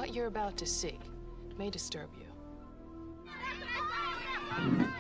What you're about to see may disturb you.